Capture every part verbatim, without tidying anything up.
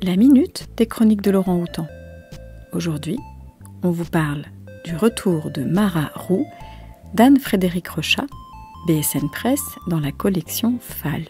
La minute des chroniques de Laurent Houtan. Aujourd'hui, on vous parle du retour de Mara Roux d'Anne-Frédérique Rochat, B S N Press, dans la collection Fall.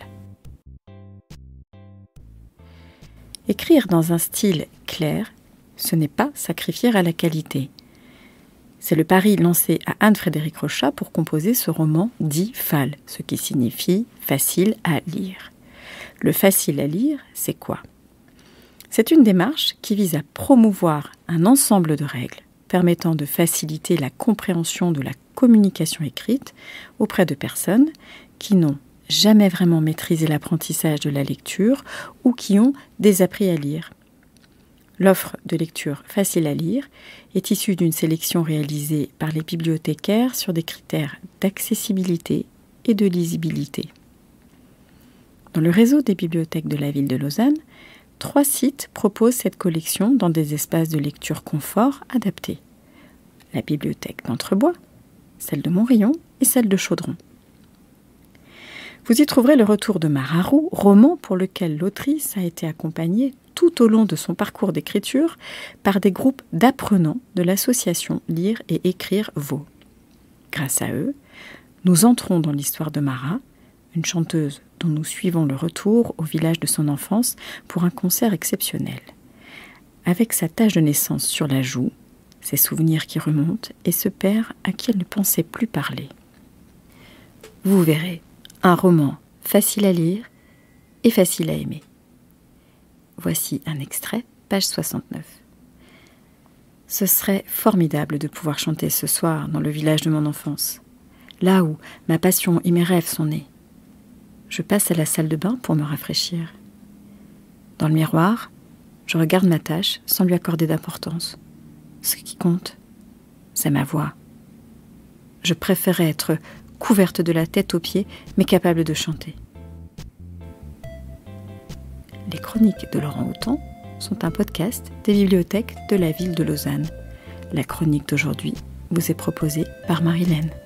Écrire dans un style clair, ce n'est pas sacrifier à la qualité. C'est le pari lancé à Anne-Frédérique Rochat pour composer ce roman dit Fall, ce qui signifie facile à lire. Le facile à lire, c'est quoi ? C'est une démarche qui vise à promouvoir un ensemble de règles permettant de faciliter la compréhension de la communication écrite auprès de personnes qui n'ont jamais vraiment maîtrisé l'apprentissage de la lecture ou qui ont désappris à lire. L'offre de lecture facile à lire est issue d'une sélection réalisée par les bibliothécaires sur des critères d'accessibilité et de lisibilité. Dans le réseau des bibliothèques de la ville de Lausanne, trois sites proposent cette collection dans des espaces de lecture confort adaptés. La bibliothèque d'Entrebois, celle de Montrion et celle de Chaudron. Vous y trouverez le retour de Mara Roux, roman pour lequel l'autrice a été accompagnée tout au long de son parcours d'écriture par des groupes d'apprenants de l'association Lire et Écrire Vaud. Grâce à eux, nous entrons dans l'histoire de Mara, une chanteuse dont nous suivons le retour au village de son enfance pour un concert exceptionnel. Avec sa tache de naissance sur la joue, ses souvenirs qui remontent et ce père à qui elle ne pensait plus parler. Vous verrez, un roman facile à lire et facile à aimer. Voici un extrait, page soixante-neuf. Ce serait formidable de pouvoir chanter ce soir dans le village de mon enfance, là où ma passion et mes rêves sont nés. Je passe à la salle de bain pour me rafraîchir. Dans le miroir, je regarde ma tâche sans lui accorder d'importance. Ce qui compte, c'est ma voix. Je préférais être couverte de la tête aux pieds, mais capable de chanter. Les chroniques de Laurent Houtan sont un podcast des bibliothèques de la ville de Lausanne. La chronique d'aujourd'hui vous est proposée par Marilène.